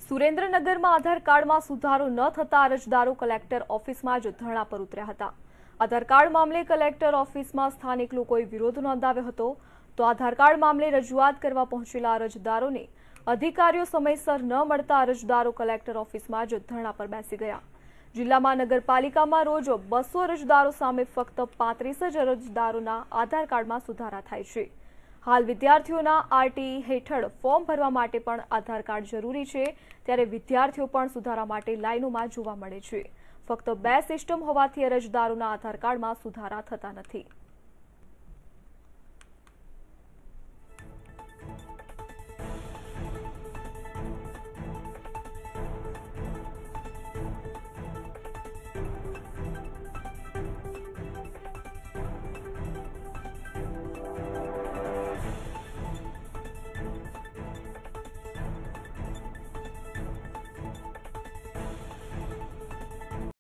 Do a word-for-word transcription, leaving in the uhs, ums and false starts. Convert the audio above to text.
સુરેન્દ્રનગરમાં આધાર કાર્ડમાં સુધારો ન થતા અરજદારો કલેક્ટર ઓફિસમાં જ ધરણા પર ઉતર્યા હતા। આધાર કાર્ડ મામલે કલેક્ટર ઓફિસમાં સ્થાનિક લોકોએ વિરોધ નોંધાવ્યો હતો તો આધાર કાર્ડ મામલે રજૂઆત કરવા પહોંચેલા અરજદારોને અધિકારીઓ સમયસર ન મળતા અરજદારો કલેક્ટર ઓફિસમાં જ ધરણા પર બેસી ગયા। જિલ્લામાં નગરપાલિકામાં રોજ બસો અરજદારો સામે ફક્ત પાંત્રીસ જ અરજદારોના આધાર કાર્ડમાં સુધારા થાય છે। हाल विद्यार्थीओना आरटीई हेठळ फॉर्म भरवा माटे पण आधार कार्ड जरूरी छे, त्यारे विद्यार्थीओ पण सुधारा माटे लाइनोमां जोवा मळे छे। फक्त बे सिस्टम होवाथी अरजदारोना आधार कार्डमां सुधारा थता नथी।